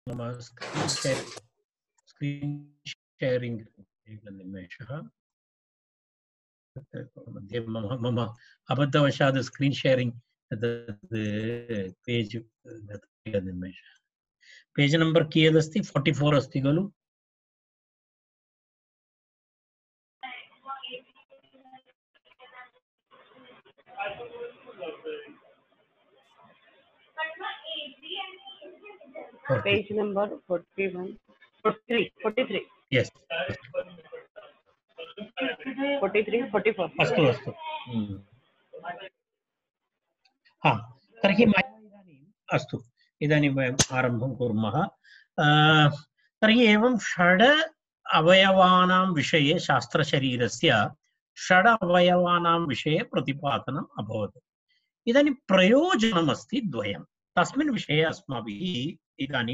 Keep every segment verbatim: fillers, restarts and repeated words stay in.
मम screen share screen sharing एकनिमेषः मध्ये मम मम अबद्धवशात् स्क्रीन् शेरिङ्ग् पेज् एकनिमेषः पेज् नम्बर् कियदस्ति फोर्टि फोर् अस्ति खलु Page number forty-one, forty-three, forty-three. Yes. forty-three, forty-four. अस्तु अस्तु हा तर्हि अस्तु इदानीं वयम् आरम्भं कुर्मः तर्हि एवं षड् अवयवानां विषये शास्त्रशरीरस्य षड् अवयवानां विषये प्रतिपादनम् अभवत् इदानीं प्रयोजनमस्ति द्वयं तस्मिन् विषये अस्माभिः इदानीं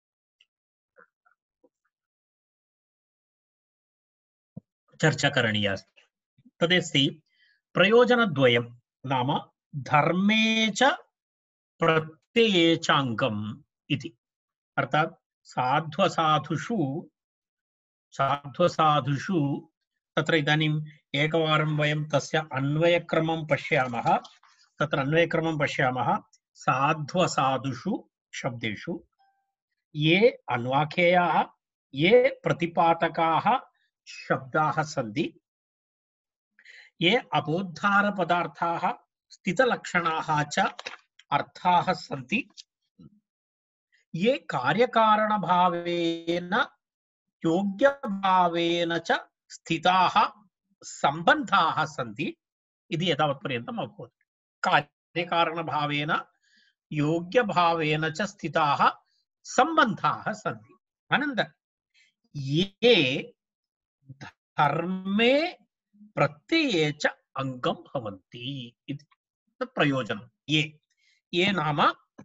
चर्चा करणीया अस्ति तदस्ति प्रयोजनद्वयं नाम धर्मे च प्रत्यये च अङ्गम् इति अर्थात् साध्वसाधुषु साध्वसाधुषु तत्र इदानीम् एकवारं वयं तस्य अन्वयक्रमं पश्यामः तत्र अन्वयक्रमं पश्यामः साध्वसाधुषु शब्देषु ये अन्वाख्याः ये प्रतिपादकाः शब्दाः सन्ति ये अबोद्धारपदार्थाः स्थितलक्षणाः च अर्थाः सन्ति ये कार्यकारणभावेन योग्यभावेन च स्थिताः सम्बन्धाः सन्ति इति एतावत्पर्यन्तम् अभवत् कार्यकारणभावेन योग्यभावेन च स्थिताः सम्बन्धाः सन्ति अनन्तरं ये धर्मे प्रत्यये च अङ्गं भवन्ति इति तत् प्रयोजनं ये ये नाम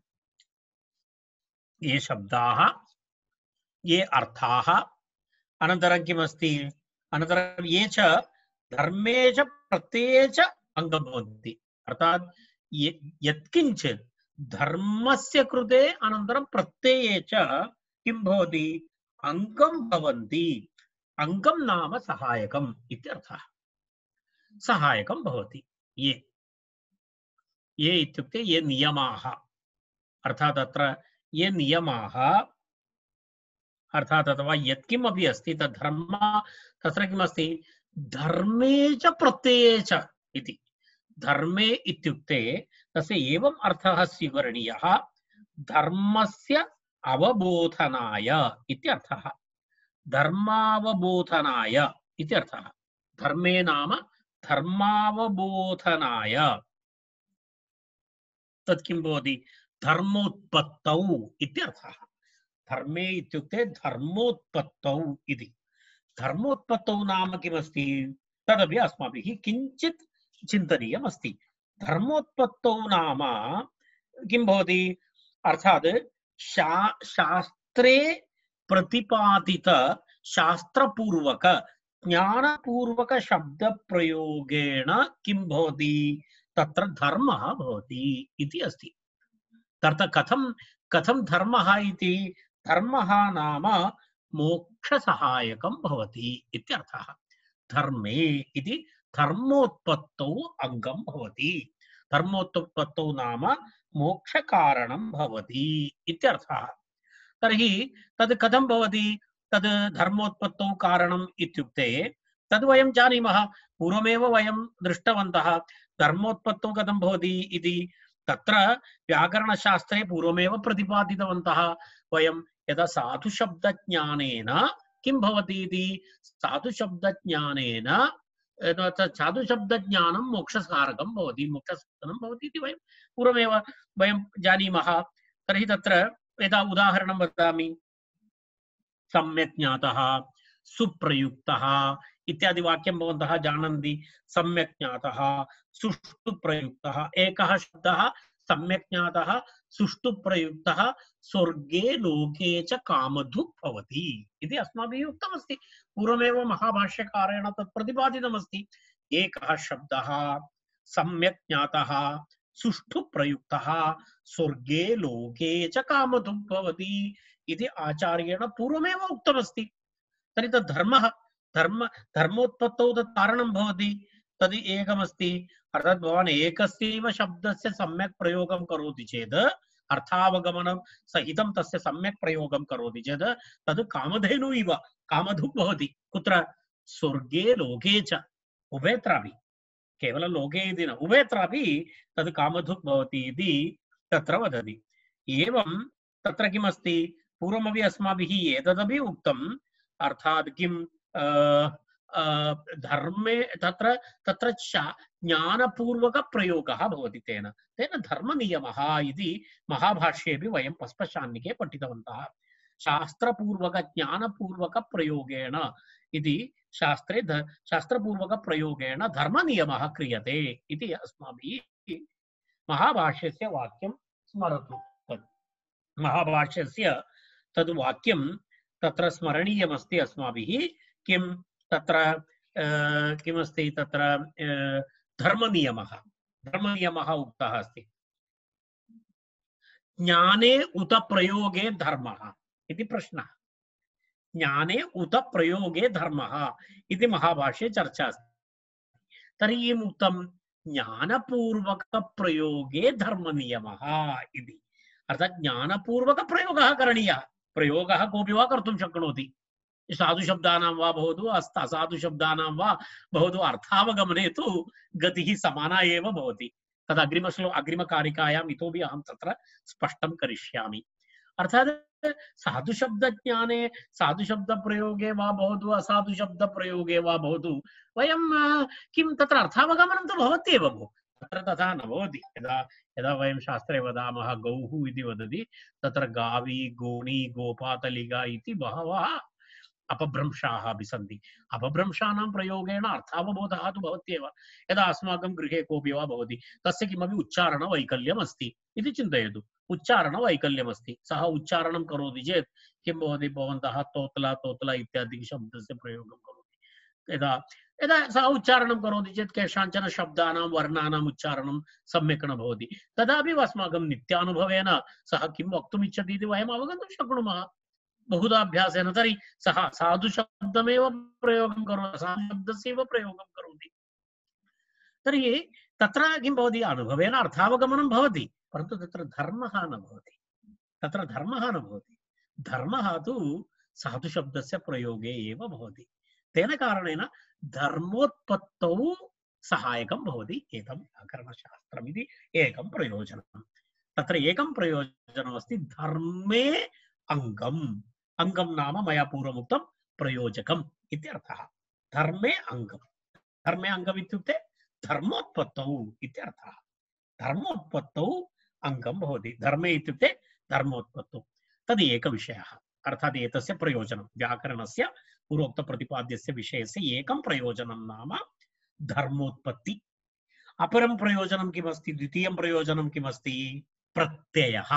ये शब्दाः ये अर्थाः अनन्तरं किमस्ति अनन्तरं ये च धर्मे च प्रत्यये च अङ्गं भवन्ति अर्थात् यत्किञ्चित् धर्मस्य कृते अनन्तरं प्रत्यये च किं भवति अङ्गं भवन्ति अङ्गं नाम सहायकम् इत्यर्थः सहायकं भवति ये ये इत्युक्ते ये नियमाः अर्थात् अत्र ये नियमाः अर्थात् अथवा यत्किमपि अस्ति तद् धर्म तत्र किमस्ति धर्मे च प्रत्यये च इति धर्मे इत्युक्ते तस्य एवम् अर्थः स्वीकरणीयः धर्मस्य अवबोधनाय इत्यर्थः धर्मावबोधनाय इत्यर्थः धर्मे नाम धर्मावबोधनाय तत् किं भवति धर्मोत्पत्तौ इत्यर्थः धर्मे इत्युक्ते धर्मोत्पत्तौ इति धर्मोत्पत्तौ नाम किमस्ति तदपि अस्माभिः किञ्चित् चिन्तनीयम् अस्ति धर्मोत्पत्तौ नाम किं भवति अर्थात् शा शास्त्रे प्रतिपादित शास्त्रपूर्वक ज्ञानपूर्वक शब्दप्रयोगेण किं भवति तत्र धर्मः भवति इति अस्ति तत्र कथं कथं धर्मः इति धर्मः नाम मोक्षसहायकं भवति इत्यर्थः धर्मे इति धर्मोत्पत्तौ अङ्गं भवति धर्मोत्पत्तौ नाम मोक्षकारणं भवति इत्यर्थः तर्हि तद् कथं भवति तद् धर्मोत्पत्तौ कारणम् इत्युक्ते तद् वयं जानीमः पूर्वमेव वयं दृष्टवन्तः धर्मोत्पत्तौ कथं भवति इति तत्र व्याकरणशास्त्रे पूर्वमेव प्रतिपादितवन्तः वयं यदा साधुशब्दज्ञानेन किं भवति इति साधुशब्दज्ञानेन साधुशब्दज्ञानं मोक्षकारकं भवति मोक्षसाधनं भवति इति वयं पूर्वमेव वयं जानीमः तर्हि तत्र यदा उदाहरणं वदामि सम्यक् ज्ञातः सुप्रयुक्तः इत्यादि वाक्यं भवन्तः जानन्ति सम्यक् ज्ञातः सुष्ठु प्रयुक्तः एकः शब्दः सम्यक् ज्ञातः सुष्ठु प्रयुक्तः स्वर्गे लोके च कामधुक् भवति इति अस्माभिः उक्तमस्ति पूर्वमेव महाभाष्यकारेण तत् प्रतिपादितमस्ति एकः शब्दः सम्यक् ज्ञातः सुष्ठु प्रयुक्तः स्वर्गे लोके च कामधुक् भवति इति आचार्येण पूर्वमेव उक्तमस्ति। तर्हि तद् धर्मः धर्म धर्मोत्पत्तौ तत् कारणं भवति, तद् एकमस्ति। अर्थात् भवान् एकस्यैव शब्दस्य सम्यक् प्रयोगं करोति चेत्, अर्थावगमनं सहितं तस्य सम्यक् प्रयोगं करोति चेत् तद् कामधेनु इव कामधुक् भवति। कुत्र? स्वर्गे लोके च उभयत्रापि, केवलं लोके इति न, उभयत्रापि तद् कामधुक् भवति इति तत्र वदति। एवं तत्र किमस्ति, पूर्वमपि अस्माभिः एतदपि उक्तम्, अर्थात् किं धर्मे तत्र तत्र ज्ञानपूर्वकप्रयोगः भवति, तेन तेन धर्मनियमः इति महाभाष्येपि वयं पस्पशान्निके पठितवन्तः। शास्त्रपूर्वकज्ञानपूर्वकप्रयोगेण इति शास्त्रे शास्त्रपूर्वकप्रयोगेण धर्मनियमः क्रियते इति अस्माभिः महाभाष्यस्य वाक्यं स्मरतु। तत् महाभाष्यस्य तद् वाक्यं तत्र स्मरणीयमस्ति अस्माभिः। किं तत्र किमस्ति, तत्र धर्मनियमः धर्मनियमः उक्तः अस्ति। ज्ञाने उत प्रयोगे धर्मः इति प्रश्नः। ज्ञाने उत प्रयोगे धर्मः इति महाभाष्ये चर्चा अस्ति। तर्हि किम् उक्तं? ज्ञानपूर्वकप्रयोगे धर्मनियमः इति। अर्थात् ज्ञानपूर्वकप्रयोगः करणीयः। प्रयोगः कोऽपि वा कर्तुं शक्नोति, साधुशब्दानां वा भवतु असाधुशब्दानां वा भवतु, अर्थावगमने तु गतिः समाना एव भवति। तद् अग्रिमश्लो अग्रिमकारिकायाम् इतोपि अहं तत्र स्पष्टं करिष्यामि। अर्थात् साधुशब्दज्ञाने साधुशब्दप्रयोगे वा भवतु असाधुशब्दप्रयोगे वा भवतु, वयं किं तत्र अर्थावगमनं तु भवत्येव भो, तत्र तथा न भवति। यदा यदा वयं शास्त्रे वदामः गौः इति वदति, तत्र गावी गोणी गोपातलिगा इति बहवः अपभ्रंशाः अपि सन्ति। अपभ्रंशानां प्रयोगेण अर्थावबोधः तु भवत्येव। यदा अस्माकं गृहे कोऽपि वा भवति, तस्य किमपि उच्चारणवैकल्यम् अस्ति इति चिन्तयतु। उच्चारणवैकल्यमस्ति, सः उच्चारणं करोति चेत् किं भवति, भवन्तः तोतला तोतला इत्यादि शब्दस्य प्रयोगं करोति। यदा यदा सः उच्चारणं करोति चेत् केषाञ्चन शब्दानां वर्णानाम् उच्चारणं सम्यक् न भवति, तदापि अस्माकं नित्यानुभवेन सः किं वक्तुमिच्छति इति वयम् अवगन्तुं शक्नुमः बहुधा अभ्यासेन। तर्हि सः साधुशब्दमेव प्रयोगं करोति, साधुशब्दस्यैव प्रयोगं करोति। तर्हि तत्र किं भवति, अनुभवेन अर्थावगमनं भवति, परन्तु तत्र धर्मः न भवति। तत्र धर्मः न भवति। धर्मः तु साधुशब्दस्य प्रयोगे एव भवति। तेन कारणेन धर्मोत्पत्तौ सहायकं भवति एतं व्याकरणशास्त्रमिति एकं प्रयोजनं। तत्र एकं प्रयोजनमस्ति, धर्मे अङ्गम्। अङ्गं नाम मया पूर्वमुक्तं प्रयोजकम् इत्यर्थः। धर्मे अङ्गम्, धर्मे अङ्गम् इत्युक्ते धर्मोत्पत्तौ इत्यर्थः। धर्मोत्पत्तौ अङ्गं भवति। धर्मे इत्युक्ते धर्मोत्पत्तौ। तद् एकविषयः। अर्थात् एतस्य प्रयोजनं, व्याकरणस्य पूर्वोक्तप्रतिपाद्यस्य विषयस्य एकं प्रयोजनं नाम धर्मोत्पत्ति। अपरं प्रयोजनं किमस्ति, द्वितीयं प्रयोजनं किमस्ति, प्रत्ययः।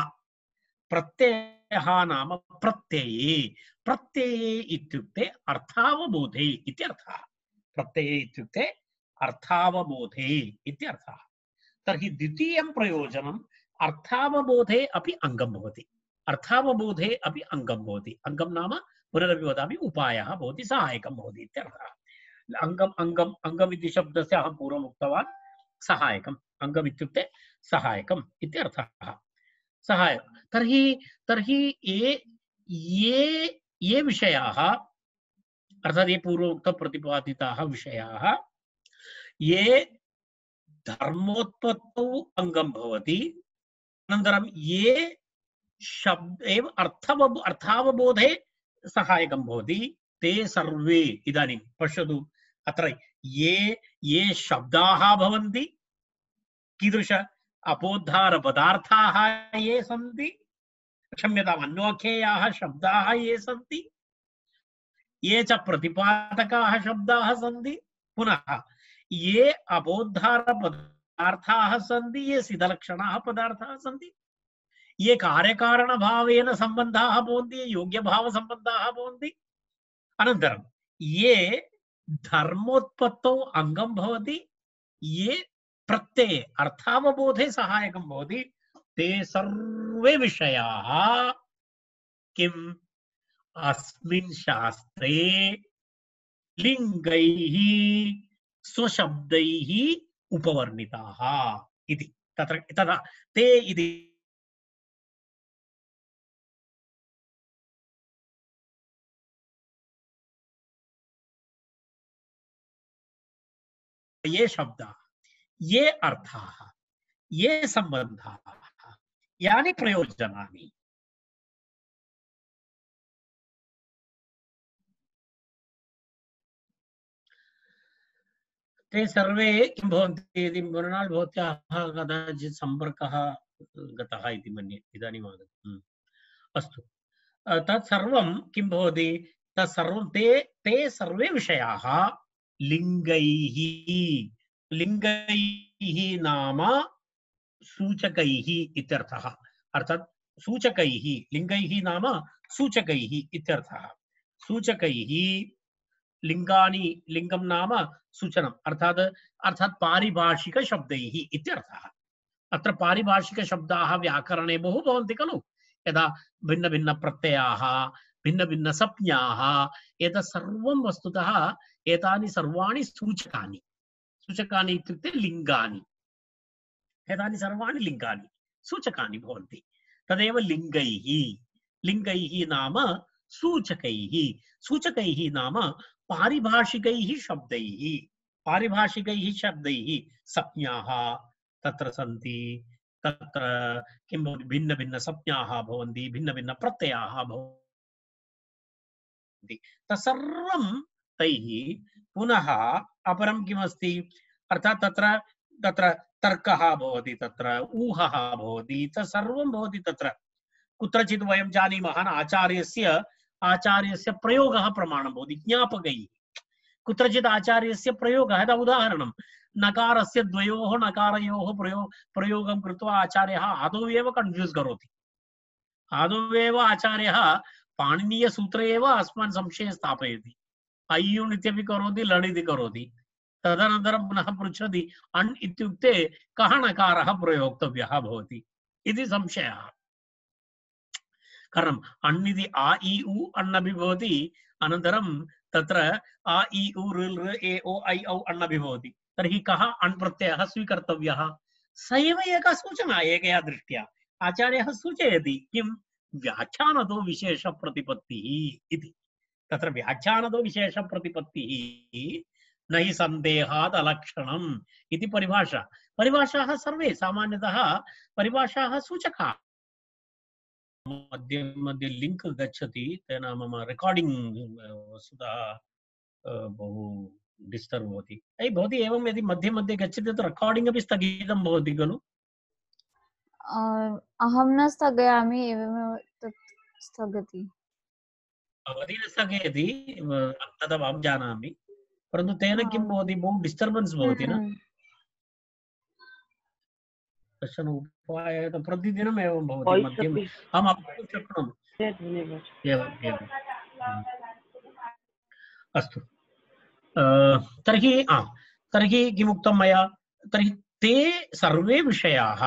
प्रत्ययः नाम प्रत्यये। प्रत्यये इत्युक्ते अर्थावबोधे इत्यर्थः। प्रत्यये इत्युक्ते अर्थावबोधे इत्यर्थः। तर्हि द्वितीयं प्रयोजनम् अर्थावबोधे अपि अङ्गं भवति। अर्थावबोधे अपि अङ्गं भवति। अङ्गं नाम पुनरपि वदामि, उपायः भवति, सहायकं भवति इत्यर्थः। अङ्गम् अङ्गम् अङ्गम् इति शब्दस्य अहं पूर्वम् उक्तवान्, सहायकम्। अङ्गम् इत्युक्ते सहायकम् इत्यर्थः। सहाय तर्हि तर्हि ये ये ये विषयाः, अर्थात् ये पूर्वोक्तप्रतिपादिताः विषयाः, ये धर्मोत्पत्तौ अङ्गं भवति, अनन्तरं ये शब्द एव अर्थव अर्थावबोधे सहायकं भवति, ते सर्वे इदानीं पश्यतु, अत्र ये ये शब्दाः भवन्ति, कीदृश अपोद्धारपदार्थाः ये सन्ति, क्षम्यताम्, अन्वाख्येयाः शब्दाः ये सन्ति, ये च प्रतिपादकाः शब्दाः सन्ति, पुनः ये अपोद्धारपदार्थाः सन्ति, ये सिद्धलक्षणाः पदार्थाः सन्ति, ये कार्यकारणभावेन सम्बन्धाः भवन्ति, ये योग्यभावसम्बन्धाः भवन्ति, अनन्तरं ये धर्मोत्पत्तौ अङ्गं भवति, ये प्रत्यये अर्थावबोधे सहायकं भवति, ते सर्वे विषयाः किम् अस्मिन् शास्त्रे लिङ्गैः स्वशब्दैः उपवर्णिताः इति तत्र तदा ते इति ये शब्दाः, ये अर्थाः, ये सम्बन्धाः, यानि प्रयोजनानि ते सर्वे किं भवन्ति इति मृणाल् भवत्याः कदाचित् सम्पर्कः गतः इति मन्ये इदानीम् आगतम्। अस्तु, तत् सर्वं किं भवति, तत् सर्वं ते ते सर्वे विषयाः लिङ्गैः लिङ्गैः नाम सूचकैः इत्यर्थः। अर्थात् सूचकैः, लिङ्गैः नाम सूचकैः इत्यर्थः। सूचकैः लिङ्गानि, लिङ्गं नाम सूचनम्, अर्थात् अर्थात् पारिभाषिक शब्दैः इत्यर्थः। अत्र पारिभाषिक शब्दाः व्याकरणे बहु भवन्ति खलु, यदा भिन्न भिन्न प्रत्ययाः, भिन्न भिन्न संज्ञाः, एतत् सर्वं वस्तुतः एतानि सर्वाणि सूचकानि, सूचकानि इत्युक्ते लिङ्गानि, एतानि सर्वाणि लिङ्गानि सूचकानि भवन्ति। तदेव लिङ्गैः, लिङ्गैः नाम सूचकैः, सूचकैः नाम पारिभाषिकैः शब्दैः, पारिभाषिकैः शब्दैः संज्ञाः तत्र सन्ति, तत्र किं भवति, भिन्न भिन्न संज्ञाः भवन्ति, भिन्न भिन्न प्रत्ययाः भवन्ति, तत्सर्वं तैः पुनः अपरं किमस्ति, अर्थात् तत्र तत्र तर्कः भवति, तत्र ऊहः भवति, तत्सर्वं भवति। तत्र कुत्रचित् वयं जानीमः आचार्यस्य आचार्यस्य प्रयोगः प्रमाणं भवति ज्ञापकैः, कुत्रचित् आचार्यस्य प्रयोगः, यदा उदाहरणं नकारस्य द्वयोः नकारयोः प्रयोग प्रयोगं कृत्वा आचार्यः आदौ एव कन्फ्यूस् करोति, आदौ एव आचार्यः पाणिनीयसूत्रे एव अस्मान् संशये स्थापयति, अय्युण् इत्यपि करोति, लण् इति करोति, तदनन्तरं पुनः पृच्छति अण् इत्युक्ते कः नकारः प्रयोक्तव्यः भवति इति संशयः। कारणम् अण् इति आ इ उ अण्णपि भवति, अनन्तरं तत्र आ इ उ ऋ लृ ए ओ ऐ औ अण्णपि भवति, तर्हि कः अण् प्रत्ययः स्वीकर्तव्यः, स एव एका सूचना, एकया दृष्ट्या आचार्यः सूचयति किं व्याख्यानतो विशेषप्रतिपत्तिः इति। तत्र व्याख्यानतो विशेषप्रतिपत्तिः न हि सन्देहात् अलक्षणम् इति परिभाषा। परिभाषाः सर्वे सामान्यतः परिभाषाः सूचकाः। मध्ये मध्ये लिंक गच्छति, तेन मम रेकॉर्डिंग वस्तुतः बहु डिस्टर्ब भवति। ऐ भवति एवं यदि मध्ये मध्ये गच्छति तत् रेकॉर्डिंग अपि स्थगितं भवति खलु? अहं न स्थगयामि, एवमेव तत् स्थगति। भवती न स्थगयति, तदहं जानामि, परन्तु तेन किं भवति, बहु डिस्टर्बेन्स् भवति न। कश्चन उपायः प्रतिदिनम् एवं भवति, मध्यम अहम् अवगन्तुं शक्नोमि। एवम् एवम् अस्तु, तर्हि तर्हि किमुक्तं मया, तर्हि ते सर्वे विषयाः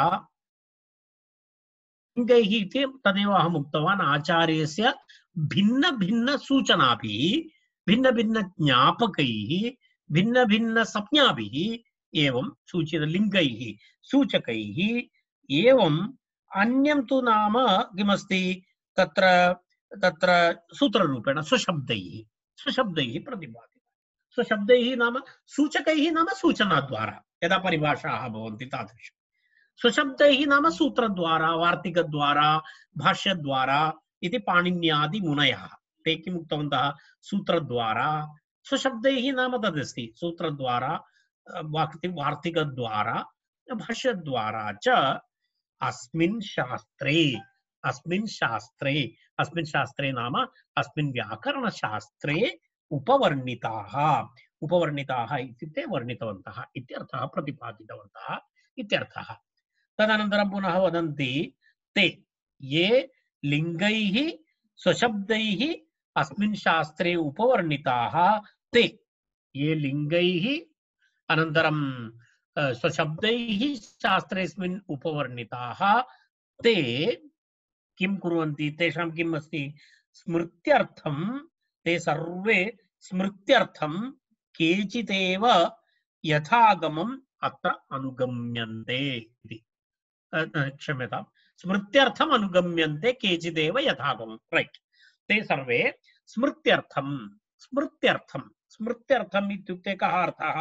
लिङ्गैः इति तदेव अहम् उक्तवान्। आचार्यस्य भिन्न भिन्न सूचनाभिः, भिन्न भिन्न ज्ञापकैः, भिन्न भिन्न संज्ञाभिः एवं सूचित लिङ्गैः सूचकैः। एवम् अन्यं तु नाम किमस्ति, तत्र तत्र सूत्ररूपेण स्वशब्दैः, स्वशब्दैः प्रतिपादितः। स्वशब्दैः नाम सूचकैः नाम सूचनाद्वारा यदा परिभाषाः भवन्ति तादृशं। स्वशब्दैः नाम सूत्रद्वारा, वार्तिकद्वारा, भाष्यद्वारा इति पाणिन्यादिमुनयः ते किम् उक्तवन्तः, सूत्रद्वारा। स्वशब्दैः नाम तदस्ति सूत्रद्वारा, वार्तिकद्वारा, भाष्यद्वारा च अस्मिन् शास्त्रे, अस्मिन् शास्त्रे, अस्मिन् शास्त्रे नाम अस्मिन् व्याकरणशास्त्रे उपवर्णिताः, उपवर्णिताः इत्युक्ते वर्णितवन्तः इत्यर्थः, प्रतिपादितवन्तः इत्यर्थः। तदनन्तरं पुनः वदन्ति ते ये लिङ्गैः स्वशब्दैः अस्मिन् शास्त्रे उपवर्णिताः, ते ये लिङ्गैः अनन्तरं स्वशब्दैः शास्त्रेऽस्मिन् उपवर्णिताः, ते किं कुर्वन्ति तेषां किम् अस्ति स्मृत्यर्थं ते सर्वे स्मृत्यर्थं केचिदेव यथागमम् अत्र अनुगम्यन्ते इति क्षम्यतां स्मृत्यर्थम् अनुगम्यन्ते केचिदेव यथागमम् राइट ते सर्वे स्मृत्यर्थं स्मृत्यर्थं स्मृत्यर्थम् इत्युक्ते कः अर्थः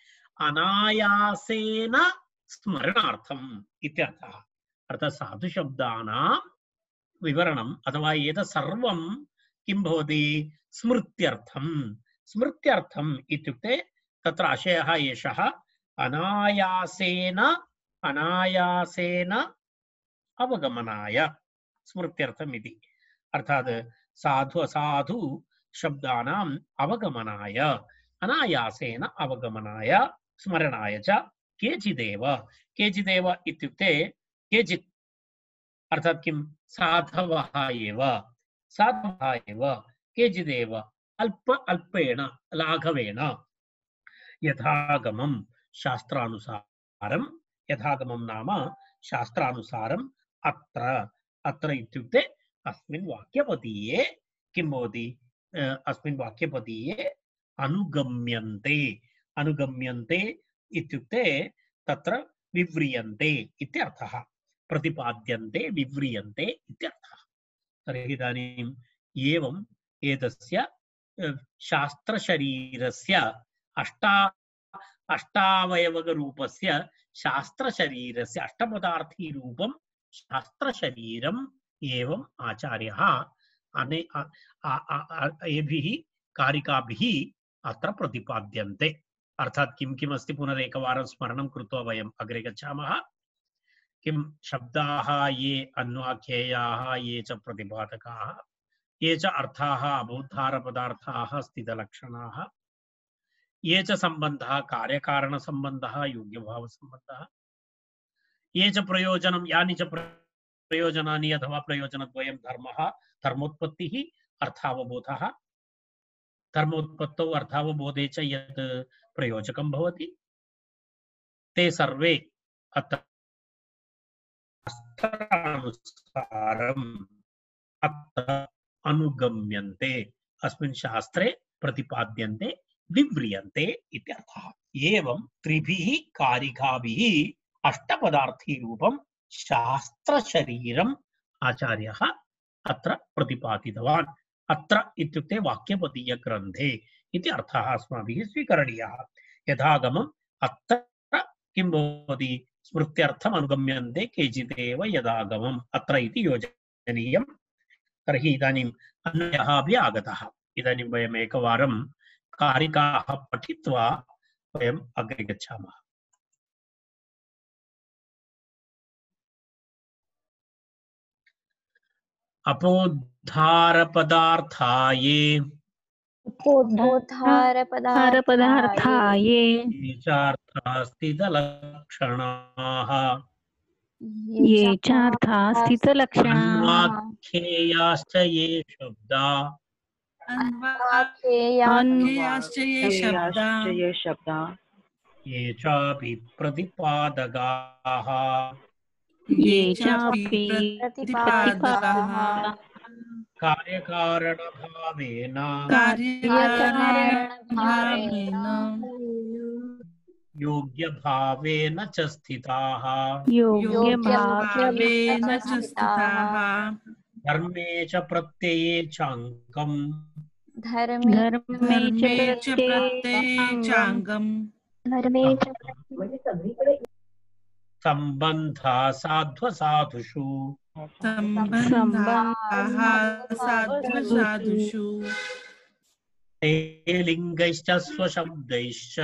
अनायासेन स्मरणार्थम् इत्यर्थः अर्थात् साधुशब्दानां विवरणम् अथवा एतत् सर्वं किं भवति स्मृत्यर्थं स्मृत्यर्थम् इत्युक्ते तत्र आशयः एषः अनायासेन अनायासेन अवगमनाय स्मृत्यर्थम् इति अर्थात् साधु असाधु शब्दानाम् अवगमनाय अनायासेन अवगमनाय स्मरणाय च केचिदेव केचिदेव इत्युक्ते केचित् अर्थात् किं साधवः एव साधवः एव केचिदेव अल्प अल्पेन लाघवेन यथागमं शास्त्रानुसारं यथागमं नाम शास्त्रानुसारम् अत्र अत्र इत्युक्ते अस्मिन् वाक्यपदीये किं भवति अस्मिन् वाक्यपदीये अनुगम्यन्ते अनुगम्यन्ते इत्युक्ते तत्र विव्रियन्ते इत्यर्थः प्रतिपाद्यन्ते विव्रियन्ते इत्यर्थः तर्हि इदानीम् एवम् एतस्य शास्त्रशरीरस्य अष्टा अष्टावयवरूपस्य शास्त्रशरीरस्य अष्टपदार्थी रूपं शास्त्रशरीरम् एवम् आचार्यः अने एभिः कारिकाभिः अत्र प्रतिपाद्यन्ते अर्थात् किं किम् अस्ति पुनरेकवारं स्मरणं कृत्वा वयम् अग्रे गच्छामः किं शब्दाः ये अन्वाख्येयाः ये च प्रतिपादकाः ये च अर्थाः अबोधारपदार्थाः स्थितलक्षणाः ये च सम्बन्धः कार्यकारणसम्बन्धः योग्यभावसम्बन्धः ये च प्रयोजनं यानि च प्रयोजनानि अथवा प्रयोजनद्वयं धर्मः धर्मोत्पत्तिः अर्थावबोधः धर्मोत्पत्तौ अर्थावबोधे च यत् प्रयोजकं भवति ते सर्वे अत्र शास्त्रानुसारम् अत्र अनुगम्यन्ते अस्मिन् शास्त्रे प्रतिपाद्यन्ते विव्रियन्ते इत्यर्थः एवं त्रिभिः कारिकाभिः अष्टपदार्थी रूपं शास्त्रशरीरम् आचार्यः अत्र प्रतिपादितवान् अत्र इत्युक्ते वाक्यपदीयग्रन्थे इति अर्थः अस्माभिः स्वीकरणीयः यथागमम् अत्र किं भवति स्मृत्यर्थम् अनुगम्यन्ते केचिदेव यदागमम् अत्र इति योजनीयम् तर्हि इदानीम् अन्यः अपि आगतः इदानीं वयम् एकवारं कारिकाः पठित्वा वयम् अग्रे गच्छामः अपोद्धारपदार्थाये उपोद्धारपदार्थाये ये चार्थाः स्थितलक्षणाः ये चार्थाः स्थितलक्षणाः अन्वाख्येयाश्च ये शब्दा अन्वाख्येयाश्च ये शब्दा ये शब्दा ये चापि प्रतिपादकाः ये चापि प्रतिपादकाः कार्यकारणभावेन कार्यकारणभावेन योग्यभावेन च स्थिताः योग्यभावेन च स्थिताः धर्मे च प्रत्यये चाङ्गम् धर्मे धर्मे च प्रत्यये चाङ्गम् सम्बन्धा साध्वसाधुषु सम्बन्धाः साधुषु ते लिङ्गैश्च स्वशब्दैश्च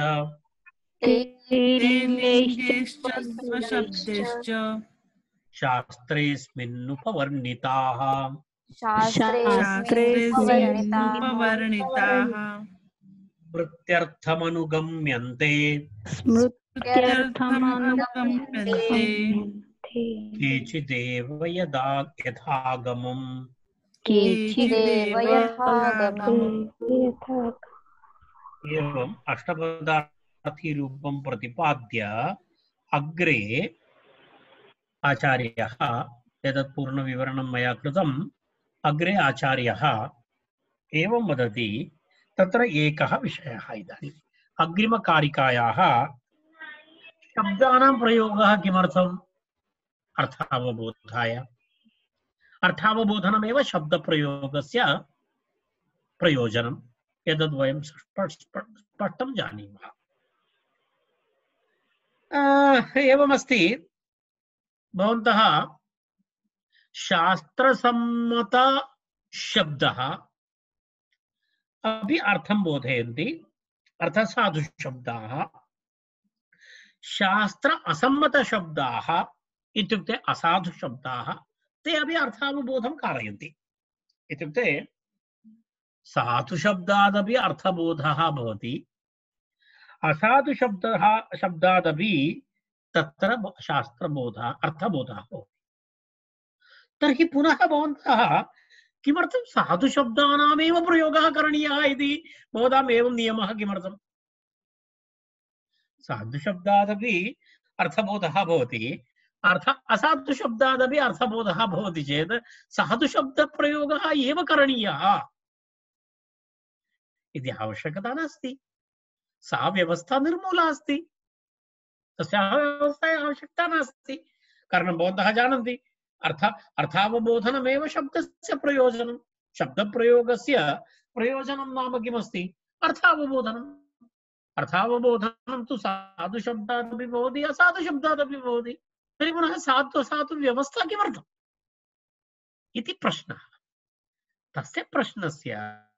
लिङ्गैश्च स्वशब्दैश्च शास्त्रेऽस्मिन्नुपवर्णिताः शास्त्रेऽस्मिन्नुपवर्णिताः स्मृत्यर्थमनुगम्यन्ते स्मृत्यर्थमनुगम्यन्ते केचिदेव यदा यथागमम् केचिदेव यथागमम् एवम् अष्टपदार्थीरूपं प्रतिपाद्य अग्रे आचार्यः एतत् पूर्णविवरणं मया कृतम्। अग्रे आचार्यः एवं वदति, तत्र एकः विषयः इदानीम् अग्रिमकारिकायाः शब्दानां प्रयोगः किमर्थम्? अर्थावबोधाय। अर्थावबोधनमेव शब्दप्रयोगस्य प्रयोजनम्। एतद् वयं स्पष्टं जानीमः। एवमस्ति, भवन्तः शास्त्रसम्मत शब्दः अपि अर्थं बोधयन्ति, अर्थात् साधु शब्दाः। शास्त्र असम्मत शब्दाः इत्युक्ते असाधु शब्दाः, ते अपि अर्थावबोधं कारयन्ति। इत्युक्ते साधु शब्दादपि अर्थबोधः भवति, असाधु शब्दः शब्दादपि तत्र शास्त्रबोधः अर्थबोधः भवति। तर्हि पुनः भवन्तः किमर्थं साधु शब्दानामेव प्रयोगः करणीयः इति भवताम् एवं नियमः किमर्थम्? साधु शब्दादपि अर्थबोधः भवति, अर्थ असाधु शब्दादपि अर्थबोधः भवति चेत् साधु शब्दप्रयोगः एव करणीयः इति आवश्यकता नास्ति। सा व्यवस्था निर्मूला अस्ति, तस्याः व्यवस्थायाः आवश्यकता नास्ति। कारणं भवन्तः जानन्ति, अर्थ अर्थावबोधनमेव शब्दस्य प्रयोजनं। शब्दप्रयोगस्य प्रयोजनं नाम किमस्ति? अर्थावबोधनम्। अर्थावबोधनं तु साधु शब्दादपि भवति, असाधु शब्दादपि भवति। तर्हि पुनः साधु असाधु व्यवस्था किमर्थम् इति प्रश्नः। तस्य प्रश्नस्य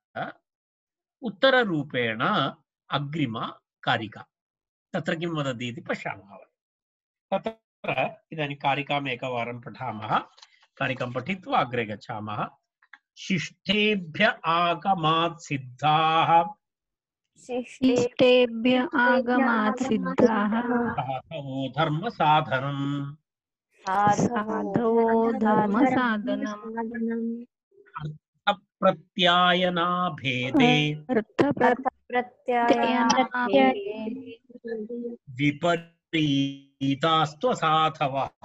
उत्तररूपेण अग्रिमा कारिका। तत्र किं वदति इति पश्यामः। तत्र इदानीं कारिकाम् एकवारं पठामः। कारिकां पठित्वा अग्रे गच्छामः। शिष्टेभ्य आगमात् सिद्धाः शिष्टेभ्य आगमात् सिद्धाः साधवो धर्म साधनम् साधवो धर्म साधनम् अर्थप्रत्यायना भेदे विपरीतास्तु असाधवः।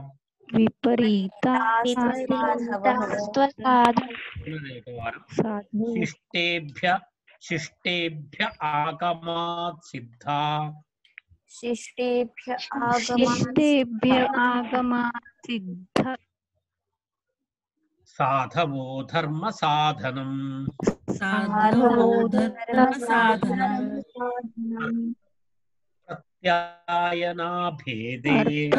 शिष्टेभ्य शिष्टेभ्य आगमात् सिद्धा शिष्टेभ्य शिष्टेभ्य आगमात् सिद्धा साधवो धर्म साधनम् साधवो धर्म साधनम् प्रत्यायना भेदे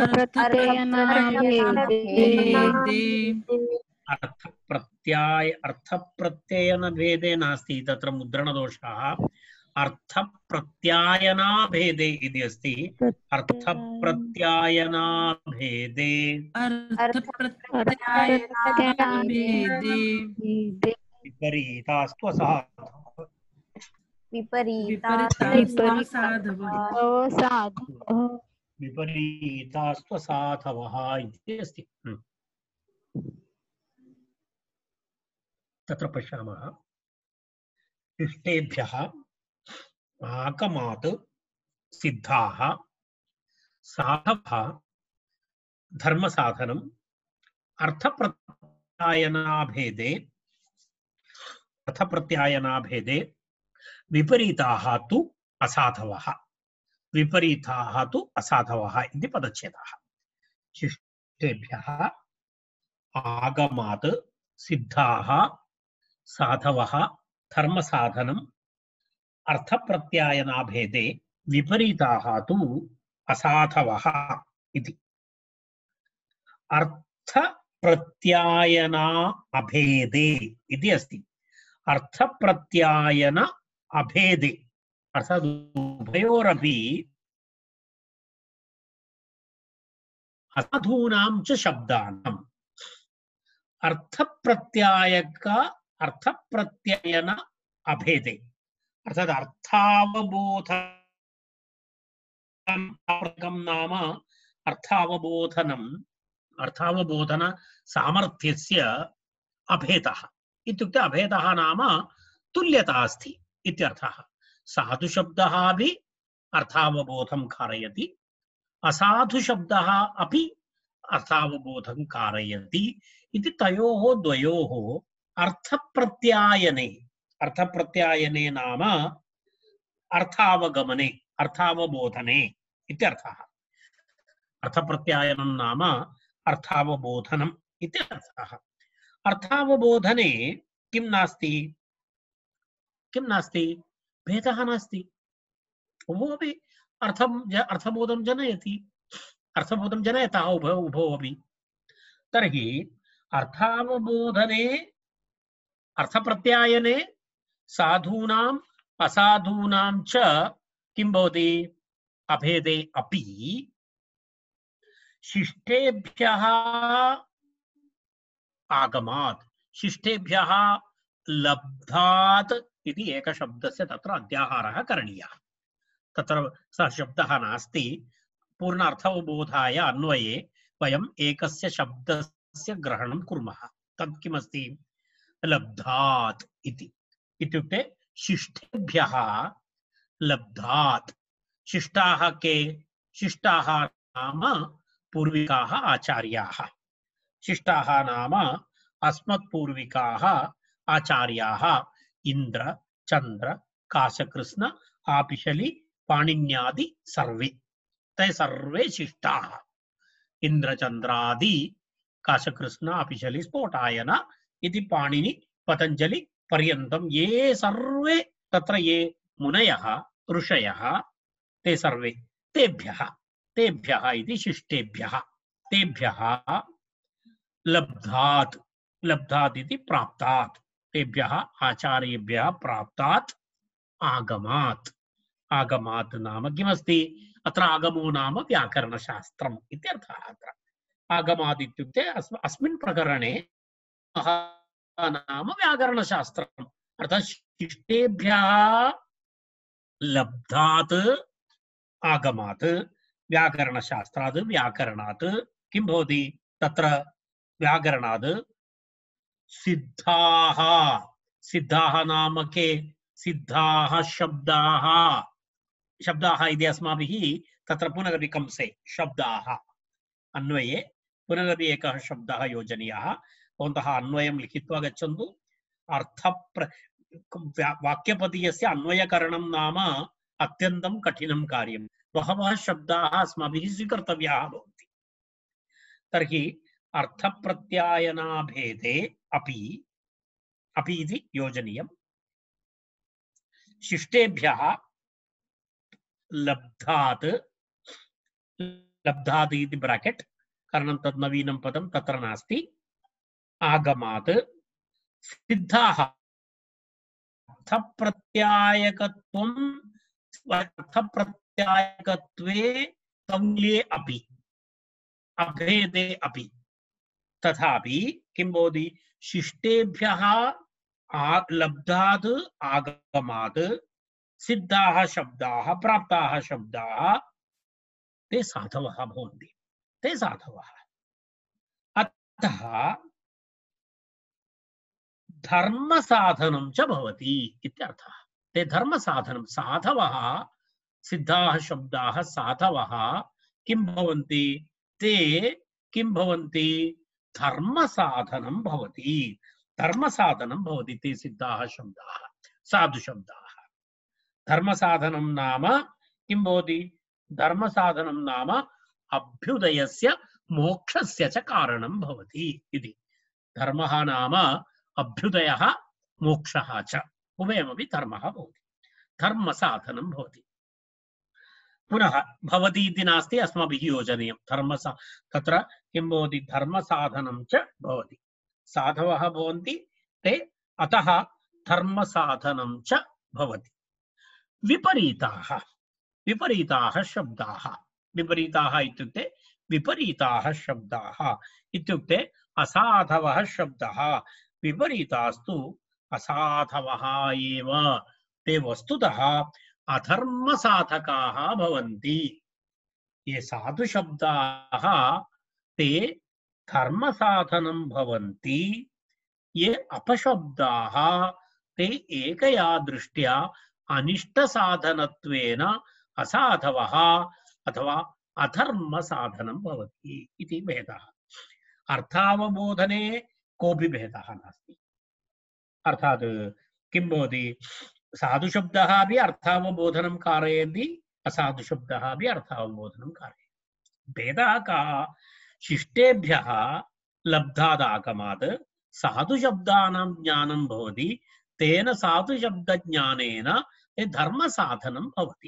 अर्थ प्रत्याय अर्थ प्रत्ययन भेदे नास्ति, तत्र मुद्रणदोषः। अर्थ प्रत्यायना भेदे इति अस्ति। अर्थ प्रत्यायना भेदे विपरीतास्तु असाधवः। विपरीतास्तु असाधवः इति अस्ति। तत्र पश्यामः। शिष्टेभ्यः आगमात् सिद्धाः साधवः धर्मसाधनम् अर्थप्रत्यायनाभेदे अर्थप्रत्यायनाभेदे विपरीताः तु असाधवः विपरीताः तु असाधवः इति पदच्छेदः। शिष्टेभ्यः आगमात् सिद्धाः साधवः धर्मसाधनम् अर्थप्रत्यायनाभेदे विपरीताः तु असाधवः इति। अर्थप्रत्यायना अभेदे इति अस्ति। अर्थप्रत्यायन अभेदे अर्थात् उभयोरपि असाधूनां च शब्दानाम् अर्थप्रत्यायक अर्थप्रत्ययन अभेदे अर्थात अर्थावबोधनं नाम अर्थावबोधनम् अर्थावबोधन सामर्थ्यस्य अभेदः इत्युक्ते अभेदः नाम तुल्यता अस्ति इत्यर्थः। साधु शब्दः अपि अर्थावबोधं कारयति, असाधु शब्दः अपि अर्थावबोधं कारयति इति तयोः द्वयोः अर्थप्रत्यायने अर्थप्रत्यायने नाम अर्थावगमने अर्थावबोधने इत्यर्थः। अर्थप्रत्यायनं नाम अर्थावबोधनम् इत्यर्थः। अर्थावबोधने किं नास्ति किं नास्ति भेदः नास्ति। उभोपि अर्थं अर्थबोधं जनयति अर्थबोधं जनयतः उभौ उभौ अपि। तर्हि अर्थावबोधने अर्थप्रत्यायने साधूनाम् असाधूनां च किं भवति अभेदे अपि शिष्टेभ्यः आगमात् शिष्टेभ्यः लब्धात् इति एकशब्दस्य तत्र अध्याहारः करणीयः। तत्र सः शब्दः नास्ति। पूर्ण अर्थावबोधाय अन्वये वयम् एकस्य शब्दस्य ग्रहणं कुर्मः। तत् किमस्ति लब्धात् इति इत्युक्ते शिष्टेभ्यः लब्धात्। शिष्टाः के शिष्टाः नाम पूर्विकाः आचार्याः। शिष्टाः नाम अस्मत्पूर्विकाः आचार्याः इंद्र चंद्र काशकृष्ण आपिशलि पाणिन्यादि सर्वे ते सर्वे शिष्टाः। इंद्रचंद्रादि काशकृष्ण आपिशलि स्फोटायन इति पाणिनि पतंजलि पर्यन्तं ये सर्वे तत्र ये मुनयः ऋषयः ते सर्वे तेभ्यः तेभ्यः इति शिष्टेभ्यः तेभ्यः लब्धात् लब्धात् इति प्राप्तात् तेभ्यः आचार्येभ्यः प्राप्तात् आगमात्। आगमात् नाम किमस्ति अत्र आगमो नाम व्याकरणशास्त्रम् इत्यर्थः। अत्र आगमात् इत्युक्ते अस्मिन् प्रकरणे नाम व्याकरणशास्त्रम् अर्थात् शिष्टेभ्यः लब्धात् आगमात् व्याकरणशास्त्रात् व्याकरणात् किं भवति तत्र व्याकरणात् सिद्धाः सिद्धाः नाम के सिद्धाः शब्दाः शब्दाः इति अस्माभिः तत्र पुनरपि कंसे शब्दाः अन्वये पुनरपि एकः शब्दः योजनीयः। भवन्तः अन्वयं लिखित्वा गच्छन्तु। अर्थ वाक्यपदीयस्य अन्वयकरणं नाम अत्यन्तं कठिनं कार्यं। बहवः शब्दाः अस्माभिः स्वीकर्तव्याः भवन्ति। तर्हि अर्थप्रत्यायनाभेदे अपि अपि इति योजनीयम्। शिष्टेभ्यः लब्धात् लब्धात् इति ब्राकेट् कारणं तत् नवीनं पदं तत्र नास्ति। आगमात् सिद्धाः अर्थप्रत्यायकत्वम् अर्थप्रत्यायकत्वे तौल्ये अपि अभेदे अपि तथापि किं भवति शिष्टेभ्यः लब्धात् आगमात् सिद्धाः शब्दाः प्राप्ताः शब्दाः ते साधवः भवन्ति ते साधवः। अतः धर्मसाधनं च भवति इत्यर्थः। ते धर्मसाधनं साधवः सिद्धाः शब्दाः साधवः किं भवन्ति ते किं भवन्ति धर्मसाधनं भवति धर्मसाधनं भवति ते सिद्धाः शब्दाः साधुशब्दाः। धर्मसाधनं नाम किं भवति धर्मसाधनं नाम अभ्युदयस्य मोक्षस्य च कारणं भवति इति। धर्मः नाम अभ्युदयः मोक्षः च उभयमपि धर्मः भवति धर्मसाधनं भवति। पुनः भवति इति नास्ति अस्माभिः योजनीयं। धर्मसा तत्र किं भवति धर्मसाधनं च भवति साधवः भवन्ति ते अतः धर्मसाधनं च भवति। विपरीताः विपरीताः शब्दाः विपरीताः इत्युक्ते विपरीताः शब्दाः इत्युक्ते असाधवः शब्दः। विपरीतास्तु असाधवः एव ते वस्तुतः अधर्मसाधकाः भवन्ति। ये साधुशब्दाः ते धर्मसाधनं भवन्ति। ये अपशब्दाः ते एकया दृष्ट्या अनिष्टसाधनत्वेन असाधवः अथवा अधर्मसाधनं भवति इति भेदः। अर्थावबोधने कोऽपि भेदः नास्ति। अर्थात् किं भवति, साधुशब्दः अपि अर्थावबोधनं कारयति, असाधुशब्दः अपि अर्थावबोधनं कारयति। भेदः कः? शिष्टेभ्यः लब्धादागमात् साधुशब्दानां ज्ञानं भवति, तेन साधुशब्दज्ञानेन ते धर्मसाधनं भवति।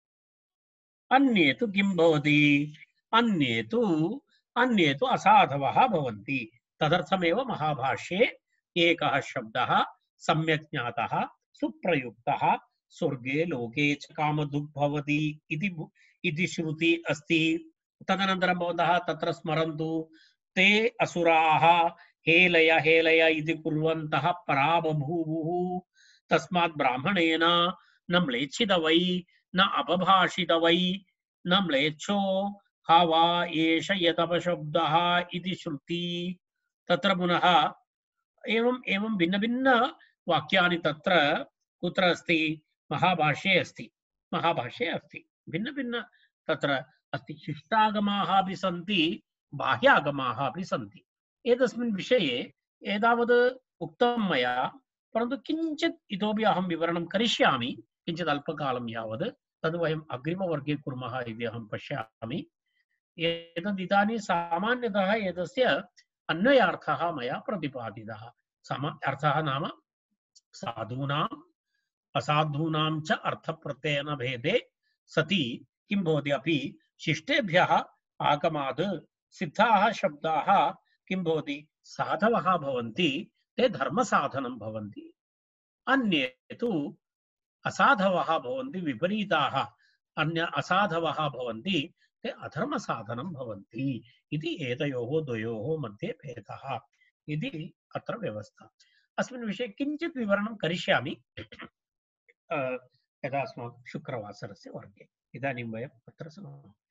अन्ये तु किं भवति? अन्ये तु अन्ये तु असाधवः भवन्ति। तदर्थमेव महाभाष्ये एकः शब्दः सम्यक् ज्ञातः सुप्रयुक्तः स्वर्गे लोके च कामधुक् भवति इति इति श्रुति अस्ति। तदनन्तरं भवन्तः तत्र स्मरन्तु, ते असुराः हेलय हेलय इति कुर्वन्तः पराबभूवुः, तस्मात् ब्राह्मणेन न म्लेच्छित वै न अपभाषित वै न म्लेच्छो हा वा एष यदपशब्दः इति श्रुति। तत्र पुनः एवं एवं भिन्न भिन्न वाक्यानि तत्र कुत्र अस्ति? महाभाष्ये अस्ति। महाभाष्ये अस्ति भिन्न भिन्न तत्र अस्ति। शिष्टागमाः अपि सन्ति, बाह्यागमाः अपि सन्ति। एतस्मिन् विषये एतावत् उक्तं मया, परन्तु किञ्चित् इतोपि अहं विवरणं करिष्यामि किञ्चित् अल्पकालं यावत्। तद् वयम् अग्रिमवर्गे कुर्मः इति अहं पश्यामि। एतद् इदानीं सामान्यतः एतस्य अन्वयार्थः मया प्रतिपादितः। सम अर्थः नाम साधूनाम् असाधूनां च अर्थप्रत्ययन भेदे सति किं भवति अपि शिष्टेभ्यः आगमात् सिद्धाः शब्दाः किं भवति? साधवः भवन्ति, ते धर्मसाधनं भवन्ति। अन्ये तु असाधवः भवन्ति, विपरीताः अन्य असाधवः भवन्ति, ते अधर्मसाधनं भवन्ति इति एतयोः द्वयोः मध्ये भेदः इति अत्र व्यवस्था। अस्मिन् विषये किञ्चित् विवरणं करिष्यामि यदा अस्माकं शुक्रवासरस्य वर्गे। इदानीं वयम् अत्र समापयामः।